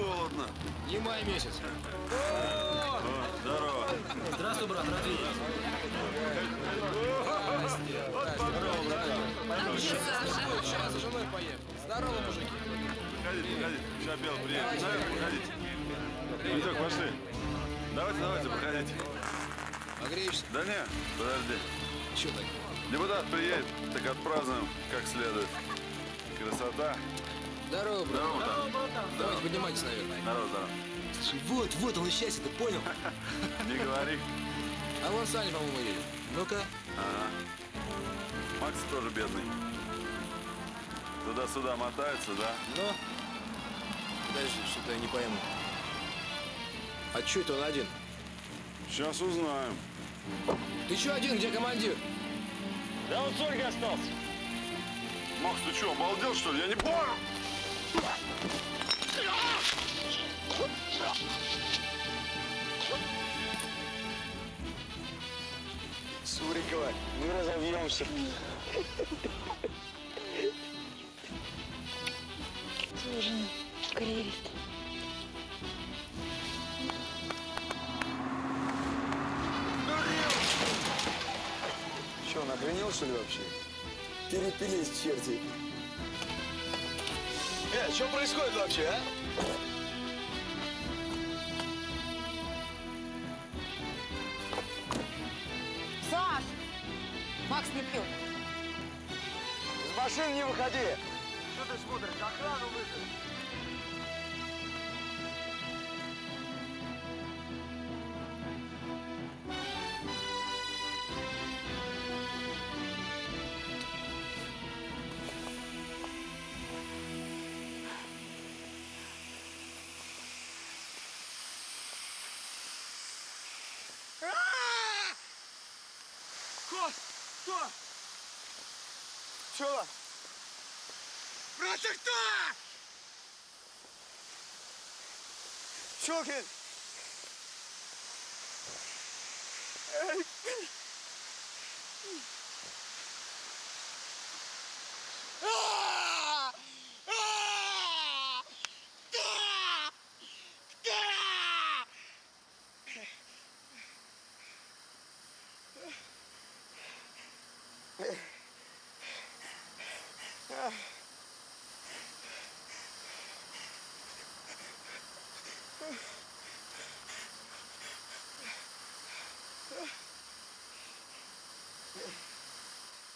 холодно. Не май месяц. О, здорово. Здравствуй, брат, рад видеть. Здорово, братан. Где Саша? Сейчас за женой поехал. Здорово, мужики. Проходите. Сейчас Белый приедет. Наверх, проходите. Витек, пошли. Давайте, проходите. Погреешься? Да не, подожди. Че так? Депутат приедет, так отпразднуем как следует. Красота. Здорово, брат. Здорово, братан. Давайте поднимайтесь наверх. Здорово. Слушай, вот он и счастье, ты понял? Не говори. А вон Саня, по-моему, едет. Ну-ка. Ага. Макс тоже бедный. Туда-сюда мотается, да? Ну? Подожди, что-то я не пойму. А че это он один? Сейчас узнаем. Ты че один? Где командир? Да он с Ольгой остался. Макс, ты что, обалдел, что ли? Я не понял. Сурикова, мы разовьемся. Тоже карьерист. Че, он охренел, что ли, вообще? Перепились черти. Что происходит вообще, а? Саш! Макс не пьет. Из машины не выходи. Что ты смотришь? Охрану вызови. Кто? Чё? Брат, ты кто? Чокин! Эй!